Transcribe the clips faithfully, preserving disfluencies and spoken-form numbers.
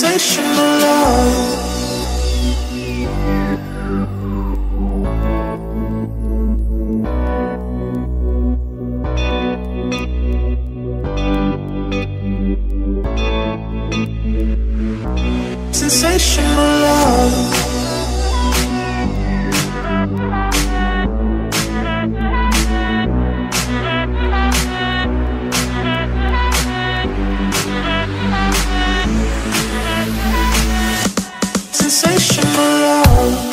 sensational love. Sensational love. Sensational love.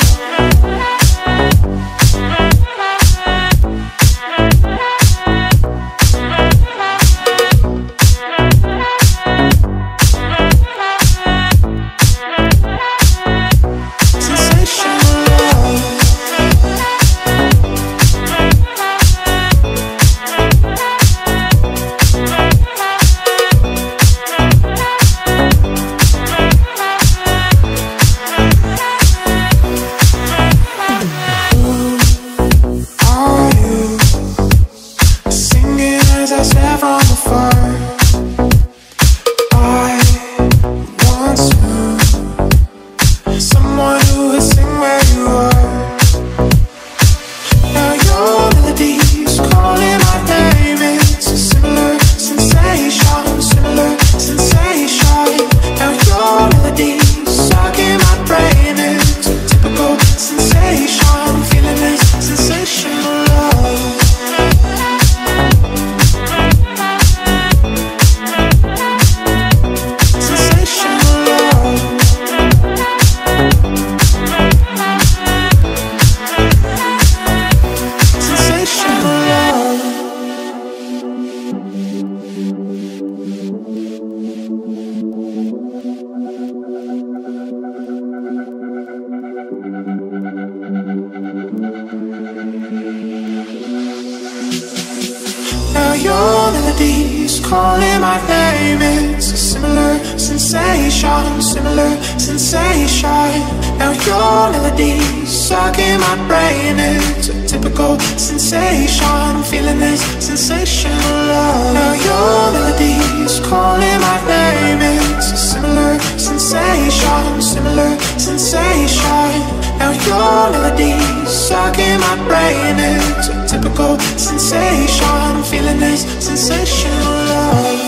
Your melodies calling my name. It's a similar sensation, similar sensation. Now your melodies stuck in my brain. It's a typical sensation. I'm feeling this sensational love. Now your melodies calling my name. It's a similar sensation, similar sensation. Now your melodies stuck in my brain. It's a typical sensation. I'm feeling this sensational love.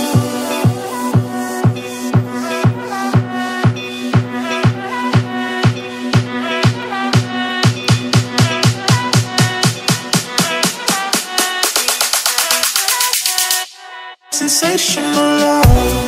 Sensational love.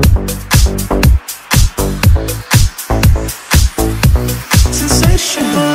Sensational